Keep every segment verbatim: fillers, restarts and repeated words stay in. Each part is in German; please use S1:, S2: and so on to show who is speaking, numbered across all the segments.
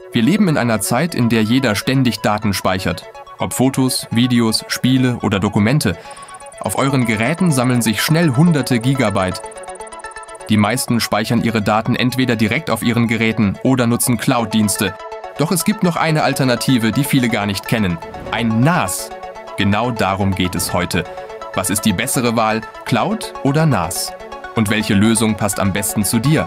S1: Wir leben in einer Zeit, in der jeder ständig Daten speichert. Ob Fotos, Videos, Spiele oder Dokumente. Auf euren Geräten sammeln sich schnell hunderte Gigabyte. Die meisten speichern ihre Daten entweder direkt auf ihren Geräten oder nutzen Cloud-Dienste. Doch es gibt noch eine Alternative, die viele gar nicht kennen. Ein NAS. Genau darum geht es heute. Was ist die bessere Wahl, Cloud oder NAS? Und welche Lösung passt am besten zu dir?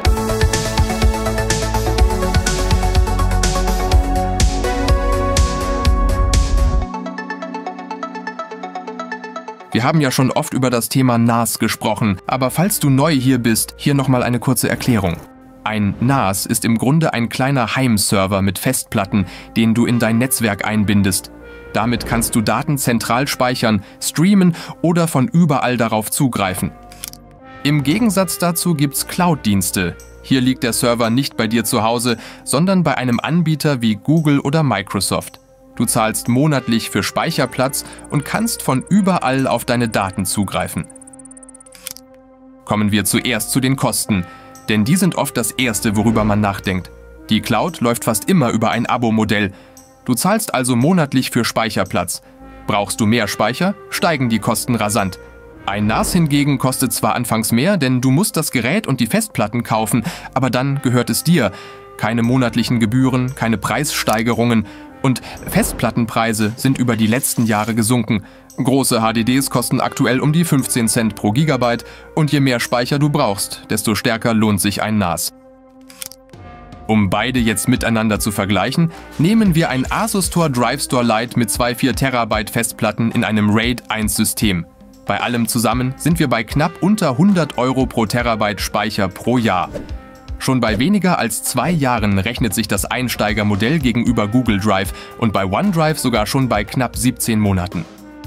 S1: Wir haben ja schon oft über das Thema NAS gesprochen, aber falls du neu hier bist, hier nochmal eine kurze Erklärung. Ein NAS ist im Grunde ein kleiner Heimserver mit Festplatten, den du in dein Netzwerk einbindest. Damit kannst du Daten zentral speichern, streamen oder von überall darauf zugreifen. Im Gegensatz dazu gibt's Cloud-Dienste. Hier liegt der Server nicht bei dir zu Hause, sondern bei einem Anbieter wie Google oder Microsoft. Du zahlst monatlich für Speicherplatz und kannst von überall auf deine Daten zugreifen. Kommen wir zuerst zu den Kosten, denn die sind oft das Erste, worüber man nachdenkt. Die Cloud läuft fast immer über ein Abo-Modell. Du zahlst also monatlich für Speicherplatz. Brauchst du mehr Speicher, steigen die Kosten rasant. Ein NAS hingegen kostet zwar anfangs mehr, denn du musst das Gerät und die Festplatten kaufen, aber dann gehört es dir. Keine monatlichen Gebühren, keine Preissteigerungen. Und Festplattenpreise sind über die letzten Jahre gesunken. Große H D Ds kosten aktuell um die fünfzehn Cent pro Gigabyte und je mehr Speicher du brauchst, desto stärker lohnt sich ein NAS. Um beide jetzt miteinander zu vergleichen, nehmen wir ein Asus TOR DriveStore Lite mit zwei Komma vier Terabyte Festplatten in einem RAID eins System. Bei allem zusammen sind wir bei knapp unter hundert Euro pro Terabyte Speicher pro Jahr. Schon bei weniger als zwei Jahren rechnet sich das Einsteigermodell gegenüber Google Drive und bei OneDrive sogar schon bei knapp siebzehn Monaten.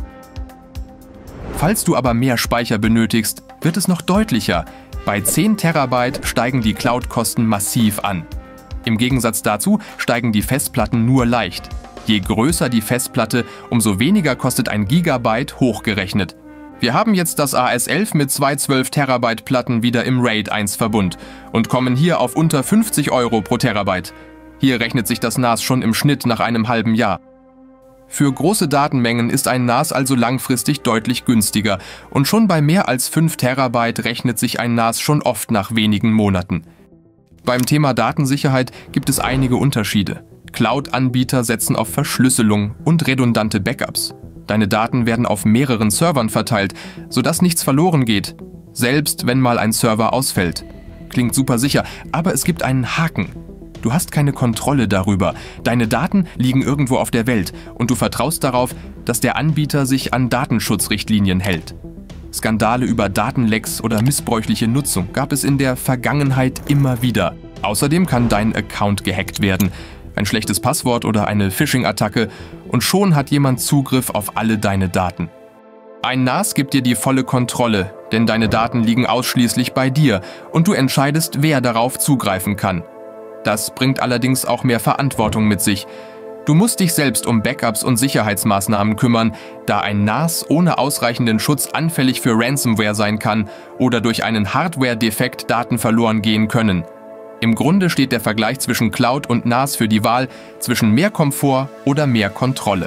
S1: Falls du aber mehr Speicher benötigst, wird es noch deutlicher. Bei zehn Terabyte steigen die Cloud-Kosten massiv an. Im Gegensatz dazu steigen die Festplatten nur leicht. Je größer die Festplatte, umso weniger kostet ein Gigabyte hochgerechnet. Wir haben jetzt das A S elf mit zwei zwölf Terabyte Platten wieder im RAID eins Verbund und kommen hier auf unter fünfzig Euro pro Terabyte. Hier rechnet sich das NAS schon im Schnitt nach einem halben Jahr. Für große Datenmengen ist ein NAS also langfristig deutlich günstiger und schon bei mehr als fünf Terabyte rechnet sich ein NAS schon oft nach wenigen Monaten. Beim Thema Datensicherheit gibt es einige Unterschiede. Cloud-Anbieter setzen auf Verschlüsselung und redundante Backups. Deine Daten werden auf mehreren Servern verteilt, sodass nichts verloren geht, selbst wenn mal ein Server ausfällt. Klingt super sicher, aber es gibt einen Haken. Du hast keine Kontrolle darüber. Deine Daten liegen irgendwo auf der Welt und du vertraust darauf, dass der Anbieter sich an Datenschutzrichtlinien hält. Skandale über Datenlecks oder missbräuchliche Nutzung gab es in der Vergangenheit immer wieder. Außerdem kann dein Account gehackt werden. Ein schlechtes Passwort oder eine Phishing-Attacke und schon hat jemand Zugriff auf alle deine Daten. Ein NAS gibt dir die volle Kontrolle, denn deine Daten liegen ausschließlich bei dir und du entscheidest, wer darauf zugreifen kann. Das bringt allerdings auch mehr Verantwortung mit sich. Du musst dich selbst um Backups und Sicherheitsmaßnahmen kümmern, da ein NAS ohne ausreichenden Schutz anfällig für Ransomware sein kann oder durch einen Hardware-Defekt Daten verloren gehen können. Im Grunde steht der Vergleich zwischen Cloud und NAS für die Wahl zwischen mehr Komfort oder mehr Kontrolle.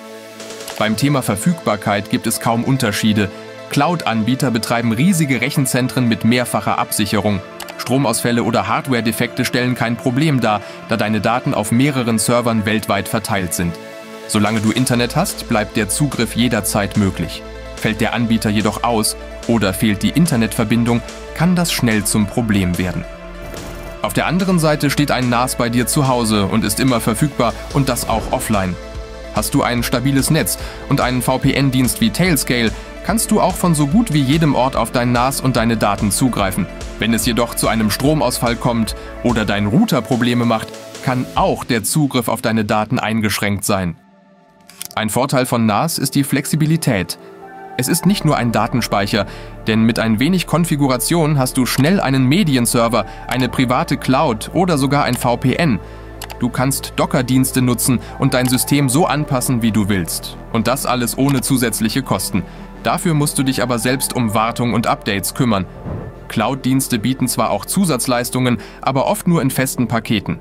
S1: Beim Thema Verfügbarkeit gibt es kaum Unterschiede. Cloud-Anbieter betreiben riesige Rechenzentren mit mehrfacher Absicherung. Stromausfälle oder Hardware-Defekte stellen kein Problem dar, da deine Daten auf mehreren Servern weltweit verteilt sind. Solange du Internet hast, bleibt der Zugriff jederzeit möglich. Fällt der Anbieter jedoch aus oder fehlt die Internetverbindung, kann das schnell zum Problem werden. Auf der anderen Seite steht ein NAS bei dir zu Hause und ist immer verfügbar und das auch offline. Hast du ein stabiles Netz und einen V P N-Dienst wie Tailscale, kannst du auch von so gut wie jedem Ort auf dein NAS und deine Daten zugreifen. Wenn es jedoch zu einem Stromausfall kommt oder dein Router Probleme macht, kann auch der Zugriff auf deine Daten eingeschränkt sein. Ein Vorteil von NAS ist die Flexibilität. Es ist nicht nur ein Datenspeicher, denn mit ein wenig Konfiguration hast du schnell einen Medienserver, eine private Cloud oder sogar ein V P N. Du kannst Docker-Dienste nutzen und dein System so anpassen, wie du willst. Und das alles ohne zusätzliche Kosten. Dafür musst du dich aber selbst um Wartung und Updates kümmern. Cloud-Dienste bieten zwar auch Zusatzleistungen, aber oft nur in festen Paketen.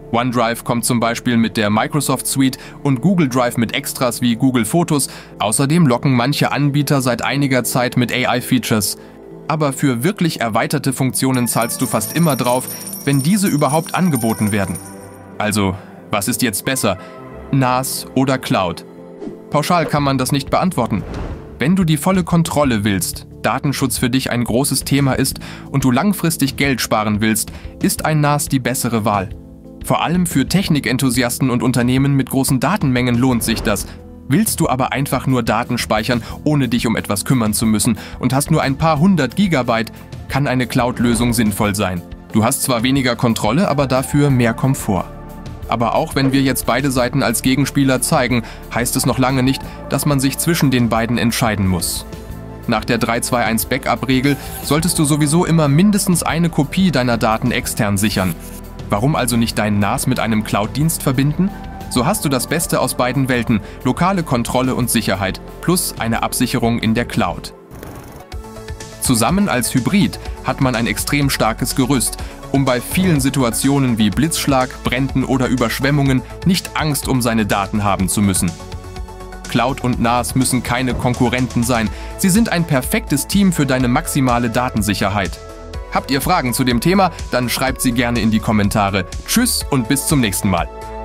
S1: OneDrive kommt zum Beispiel mit der Microsoft Suite und Google Drive mit Extras wie Google Fotos. Außerdem locken manche Anbieter seit einiger Zeit mit A I-Features. Aber für wirklich erweiterte Funktionen zahlst du fast immer drauf, wenn diese überhaupt angeboten werden. Also, was ist jetzt besser? N A S oder Cloud? Pauschal kann man das nicht beantworten. Wenn du die volle Kontrolle willst, Datenschutz für dich ein großes Thema ist und du langfristig Geld sparen willst, ist ein N A S die bessere Wahl. Vor allem für Technikenthusiasten und Unternehmen mit großen Datenmengen lohnt sich das. Willst du aber einfach nur Daten speichern, ohne dich um etwas kümmern zu müssen und hast nur ein paar hundert Gigabyte, kann eine Cloud-Lösung sinnvoll sein. Du hast zwar weniger Kontrolle, aber dafür mehr Komfort. Aber auch wenn wir jetzt beide Seiten als Gegenspieler zeigen, heißt es noch lange nicht, dass man sich zwischen den beiden entscheiden muss. Nach der drei zwei eins Backup-Regel solltest du sowieso immer mindestens eine Kopie deiner Daten extern sichern. Warum also nicht deinen N A S mit einem Cloud-Dienst verbinden? So hast du das Beste aus beiden Welten, lokale Kontrolle und Sicherheit, plus eine Absicherung in der Cloud. Zusammen als Hybrid hat man ein extrem starkes Gerüst, um bei vielen Situationen wie Blitzschlag, Bränden oder Überschwemmungen nicht Angst um seine Daten haben zu müssen. Cloud und N A S müssen keine Konkurrenten sein, sie sind ein perfektes Team für deine maximale Datensicherheit. Habt ihr Fragen zu dem Thema? Dann schreibt sie gerne in die Kommentare. Tschüss und bis zum nächsten Mal.